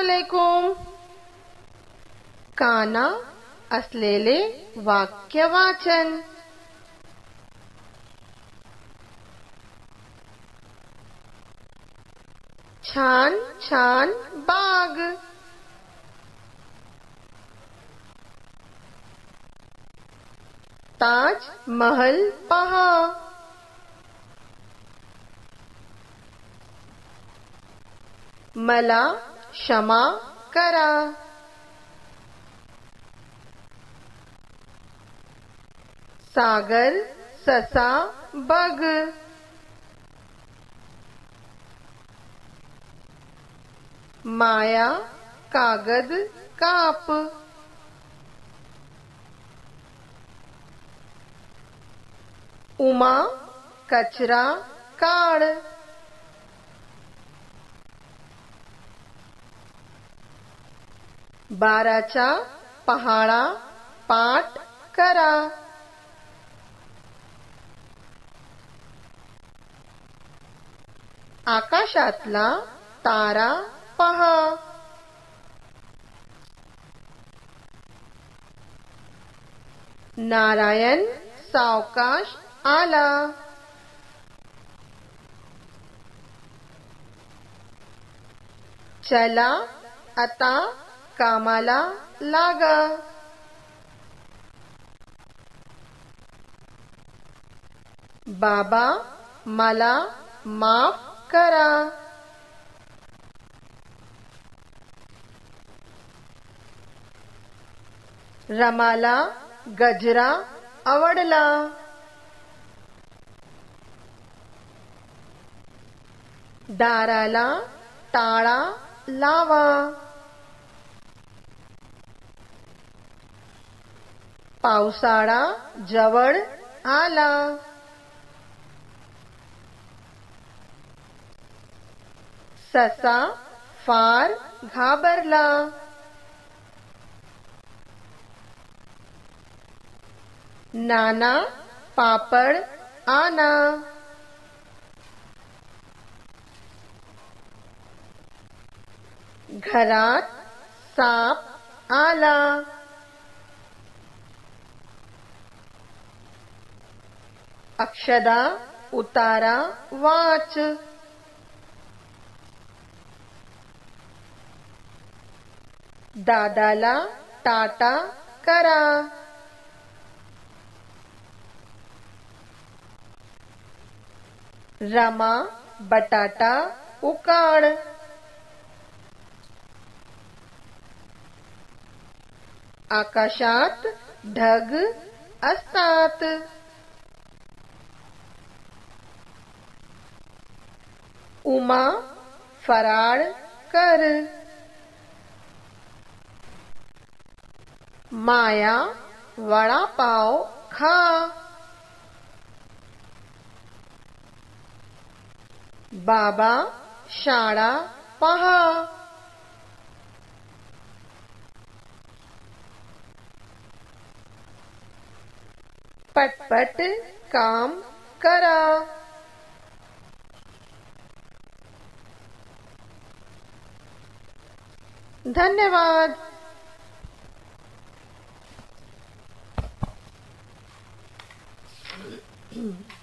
अस्सलामुअलैकुम. काना असलेले वाक्य वाचन. छान छान बाग. ताज महल पहा. मला क्षमा करा. सागर ससा बग. माया कागद काप. उमा कचरा काढ. बाराच्या पहाडा पाठ करा. आकाशातला तारा पहा. नारायण सावकाश आला. चला आता कामाला लागा. बाबा मला माफ करा. रमाला गजरा आवडला. दाराला टाळा लावा. पावसाळा जवळ आला. ससा फार घाबरला. नाना पापड आणा. घरात साप आला. अक्षदा उतारा वाच. दादाला टाटा करा. रमा बटाटा उकाड. आकाशात ढग असतात. उमा फराळ कर. माया वडापाव खा. बाबा शाळा पहा. पटपट काम करा. धन्यवाद.